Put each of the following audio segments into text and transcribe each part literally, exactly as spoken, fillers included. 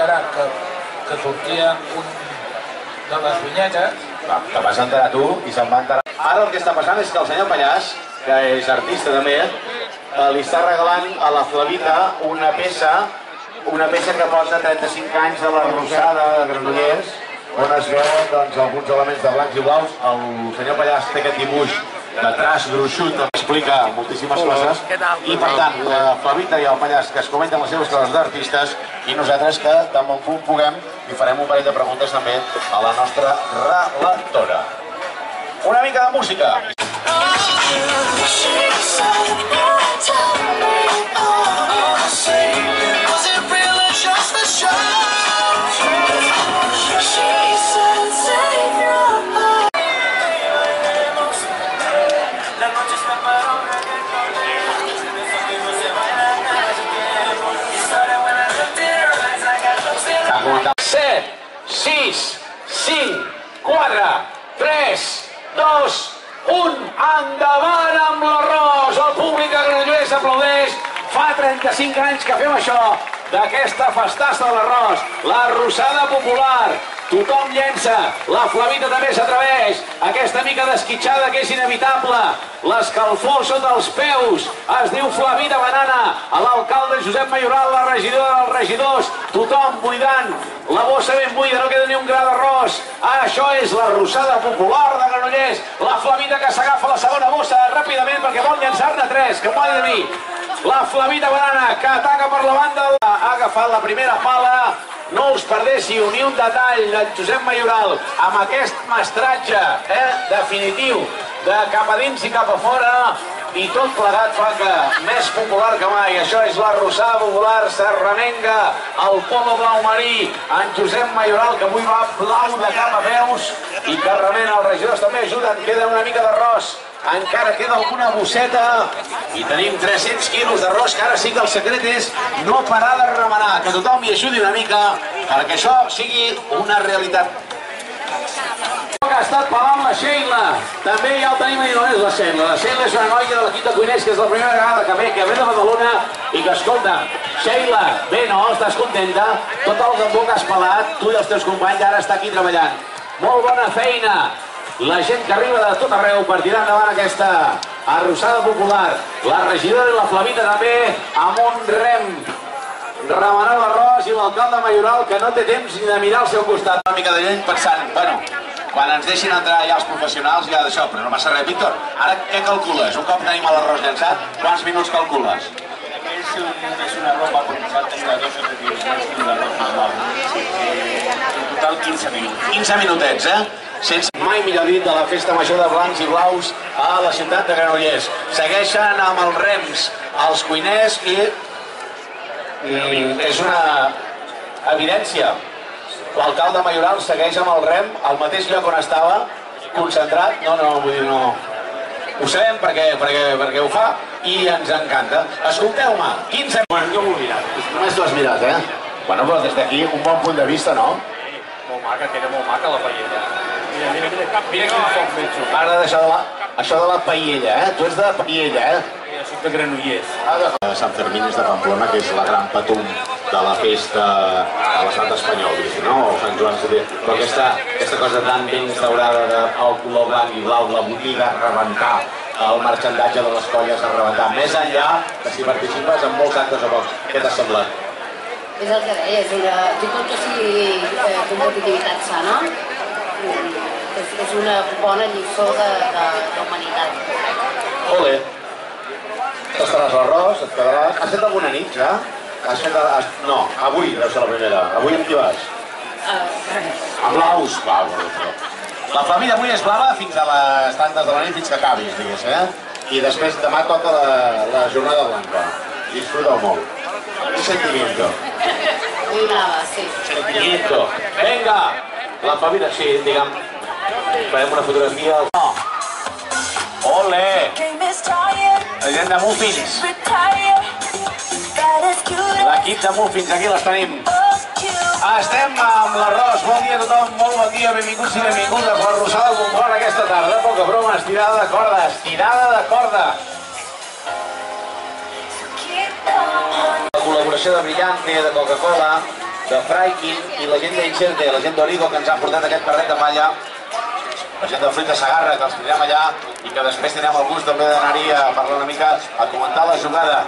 enterar que, que sortia un de les vinyetes. Te vas enterar tu i se'n va enterar. Ara el que està passant és que el senyor Pallàs, que és artista també, li està regalant a la Flavita una peça, una peça que posa trenta-cinc anys de la Rosada de Granollers, on es veuen doncs, alguns elements de blancs i blaus. El senyor Pallàs té aquest dibuix de traç gruixut, explica moltíssimes coses, i per tant, la Flavita i el Pallàs que es comenten les seves coses d'artistes, i nosaltres que tan bon punt puguem i farem un parell de preguntes també a la nostra relatora. Una mica de música. set, sis, cinc, quatre, tres, dos, un, endavant amb l'arròs! El públic de Granollers aplaudeix. Fa trenta-cinc anys que fem això, d'aquesta festassa de l'arròs, la Rosada Popular. Tothom llença, la Flavita també s'atreveix, aquesta mica d'esquitxada que és inevitable, l'escalfor sota els peus, es diu Flavita Banana, a l'alcalde Josep Mayoral, la regidora dels regidors, tothom buidant, la bossa ben buida, no queda ni un gra d'arròs. Ah, això és la Rosada Popular de Granollers, la Flavita que s'agafa la segona bossa ràpidament perquè vol llançar-ne tres, que m'ho ha de dir. La Flavita Banana que ataca per la banda, ha agafat la primera pala. No us perdéssiu ni un detall d'en Josep Mayoral amb aquest mestratge eh, definitiu de cap a dins i cap a fora, i tot plegat fa que més popular que mai. Això és la Rosada Popular, s'arremenga el polo blau marí, en Josep Mayoral que avui va blau de cap a peus i que remena, els regidors també ajuden, queda una mica d'arròs. Encara queda alguna bosseta i tenim tres-cents quilos d'arròs, que ara sí que el secret és no parar de remenar, que tothom hi ajudi una mica perquè això sigui una realitat. Que ha estat pelant la Sheila, també ja el tenim, i no és la Sheila. La Sheila és una noia de l'equip de cuiners que és la primera vegada que ve, que ve de Badalona i que, escolta, Sheila, bé, no? Estàs contenta? Tot el gambó que has pelat, tu i els teus companys, ara està aquí treballant. Molt bona feina! La gent que arriba de tot arreu per tirar endavant aquesta Arrossada Popular. La regidora i la Flavita també amb un rem remenant l'arròs, i l'alcalde Mayoral que no té temps ni de mirar al seu costat. Una mica de lleny pensant, bueno, quan ens deixin entrar ja els professionals ja d'això, però no passa res. Víctor, ara què calcules? Un cop tenim l'arròs llançat, quants minuts calcules? És una roba per nosaltres de dos o tres minuts d'arròs normal. En total quinze minuts. quinze minutets, eh? Sense mai millor dit de la festa major de blancs i blaus a la ciutat de Granollers. Segueixen amb els rems els cuiners i, i és una evidència. L'alcalde Mayoral segueix amb el rem al mateix lloc on estava, concentrat. No, no, vull dir, no. Ho sabem perquè, perquè, perquè ho fa i ens encanta. Escolteu-me, quinze... Bueno, jo m'ho he mirat. Només t'ho has mirat, eh? Bueno, però des d'aquí un bon punt de vista, no? Molt maca, queda molt maca la paella. Mira, mira, mira, mira quin foc ben xup. M'agrada això de la, això de la paella, eh? Tu ets de paella, eh? Jo soc de Granollers. Sant Fermín és de Pamplona, que és la gran patum de la festa a l'estat espanyol, no? O Sant Joan Soler. Però aquesta, aquesta cosa tan ben instaurada del color blanc i blau, la botiga a rebentar, el marxandatge de les colles a rebentar, més enllà que si participes en molts actes o pocs. Què t'ha semblat? És el que deia, és una... Jo tot que sigui eh, competitivitat sana, és, és una bona lliçó d'humanitat. Ole! Tastaràs l'arròs, et quedaràs... Has fet alguna nit, ja? Has fet... Has... No, avui deu ser la primera. Avui amb qui vas? Uh, Amb blaus. Va, bueno. La família avui és blava fins a les tantes de la nit, fins que acabis, digues, eh? I després demà toca la, la jornada blanca. Disfruta-ho molt. Un sentimiento. Muy blava, sí. Sentimiento. Venga! La família, sí, diguem. Farem una fotografia. No. Ole! La gent de Muffins. L'equip de Muffins, aquí les tenim. Estem amb l'arròs. Bon dia a tothom, molt bon dia, benvinguts i benvingudes a la Rosada Popular aquesta tarda. Poca broma, estirada de corda, estirada de corda. La col·laboració de Brillante, de Coca-Cola, de Fraikin i la gent d'Incherte, la gent d'Origo que ens han portat aquest carret de palla, la gent de Fruita Sagarra que els tindrem allà i que després tindrem el gust també d'anar-hi a parlar una mica, a comentar la jugada.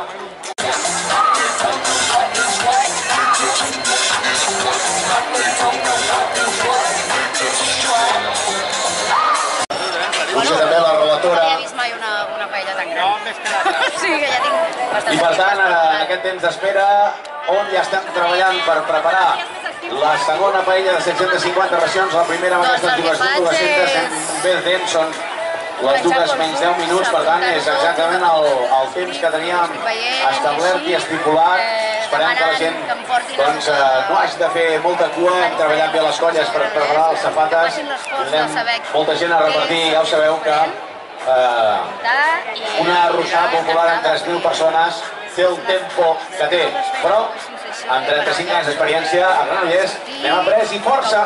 Puja també la relatora. No havia vist mai una, una paella tan gran. Sí, que ja tinc bastant... I per tant, en aquest temps d'espera, on ja estem treballant per preparar la segona paella de set-centes cinquanta racions, la primera amb aquestes dues dues-centes ben temps, són les dues menys deu minuts, per tant, és exactament el, el temps que teníem establert i estipulat. Esperem que la gent doncs, no hagi de fer molta cua, hem treballat bé les colles per preparar les safates, tindrem molta gent a repartir, ja ho sabeu que eh, una arrossada popular amb tres mil persones té el tempo que té, però amb trenta-cinc anys d'experiència a Granollers n'hem après i força.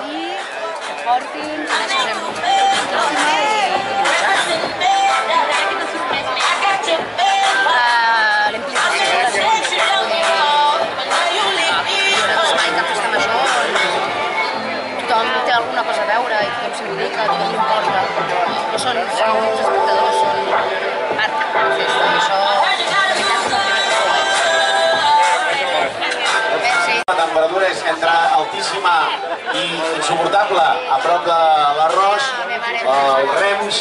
Tothom té alguna cosa a veure i tothom s'implica, tothom importa. No són uns espectadors, són part de la festa. Això, de veritat, la temperatura és entre altíssima i insuportable, a prop de l'arròs, els rems,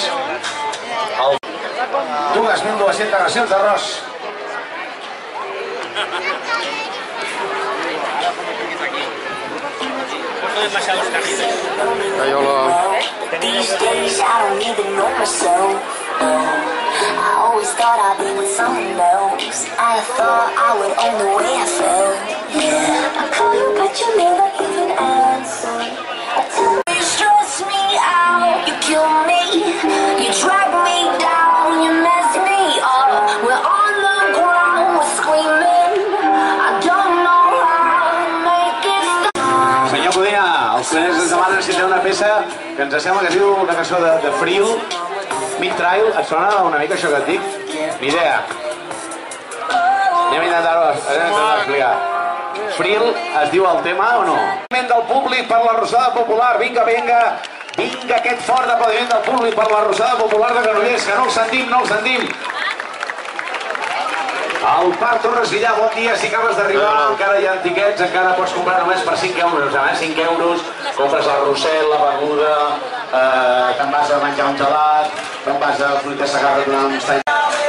dues mil dues-centes racions d'arròs. These days I don't even know myself. I always thought I'd be with someone else. I thought I would own the way I felt. Yeah, I call you but you never even answer. You stress me out, you kill me, you drag me down, you mess me up. We're on the ground, we're screaming. I don't know how to make it stop. Senyor Codina, els clients ens demanen si té una peça que ens sembla que es diu una cançó de, de Frill, Mid Trail. Et sona una mica això que et dic? Ni idea. Anem a intentar-ho explicar. Frill es diu el tema o no? Del públic per la Rossada Popular, vinga, vinga, vinga aquest fort aplaudiment del públic per la Rossada Popular de Granollers, que no el sentim, no el sentim. El Parc Torres Villar, bon dia, si acabes d'arribar, encara hi ha tiquets, encara pots comprar només per cinc euros, eh? cinc euros, compres el rossel, la beguda, eh, te'n vas a menjar un gelat, te'n vas a Fruita Sagarra donar un tall.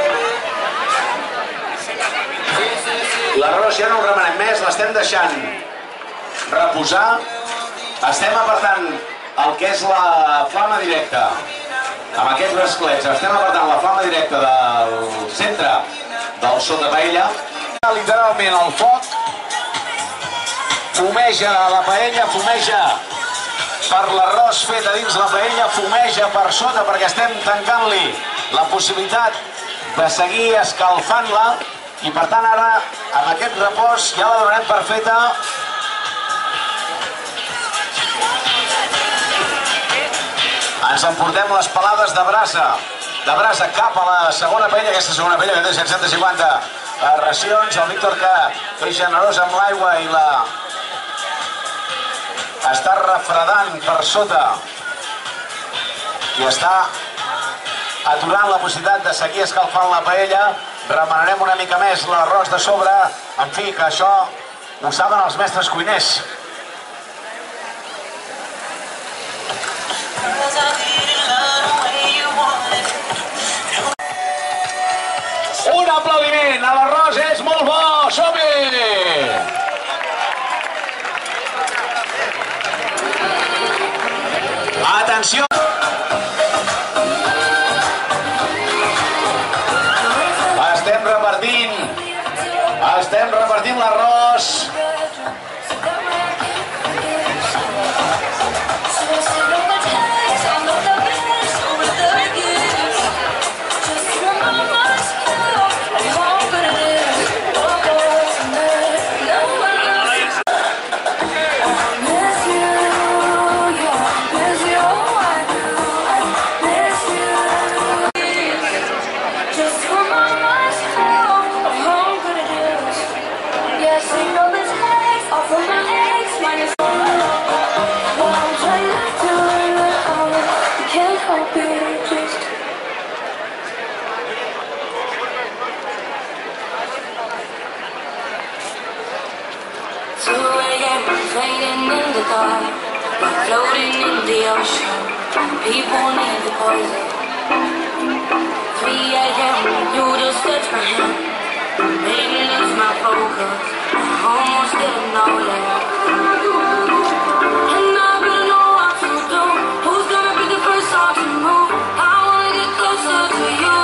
L'arròs ja no el remenem més, l'estem deixant reposar, estem apartant el que és la flama directa, amb aquests rasclets, estem apartant la flama directa del centre del sot de paella. Literalment el foc fumeja la paella, fumeja per l'arròs fet a dins la paella, fumeja per sota perquè estem tancant-li la possibilitat de seguir escalfant-la i per tant ara amb aquest repòs ja la donarem per feta. Ens emportem les pelades de brasa de brasa cap a la segona paella, aquesta segona paella que té set-centes cinquanta racions. El Víctor, que és generós amb l'aigua i la està refredant per sota i està aturant la possibilitat de seguir escalfant la paella. Remenarem una mica més l'arròs de sobre, en fi, que això ho saben els mestres cuiners. Un aplaudiment, l'arròs és molt bo, som-hi! Atenció! Estem repartint, estem repartint l'arròs. Yes, diamonds fading in the dark, we're floating in the ocean. People need the poison. three A M you just touch my hand, made me lose my focus. I almost didn't know that. And I don't know what to do. Who's gonna be the first one to move? I wanna get closer to you.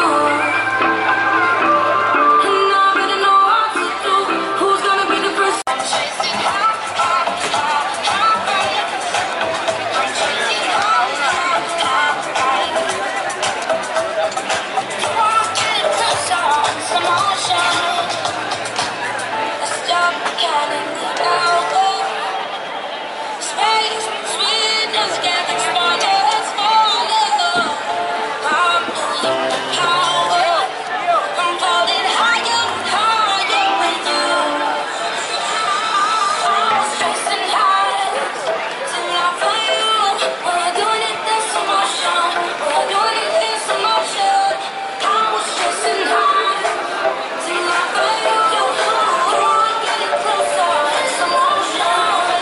And I better know what to do. Who's gonna be the first? I'm chasing high, high, high, high. I'm chasing high, high, high, high. You wanna get closer, some motion. Let's stop counting the hours. Space, sweet, just getting smaller and smaller. I'm losing the power. I'm falling higher, higher with you. I was chasing highs till I found you. We're doing it in slow motion. We're doing it in slow motion. I was chasing highs till I found you. Getting closer in slow motion.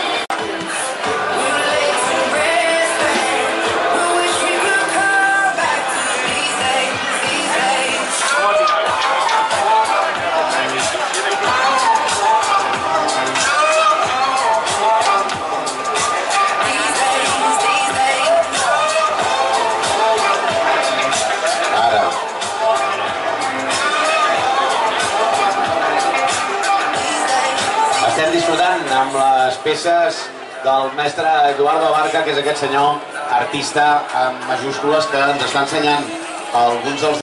Ara. Estem disfrutant amb les peces del mestre Eduardo Abarca, que és aquest senyor artista amb majúscules que ens està ensenyant alguns dels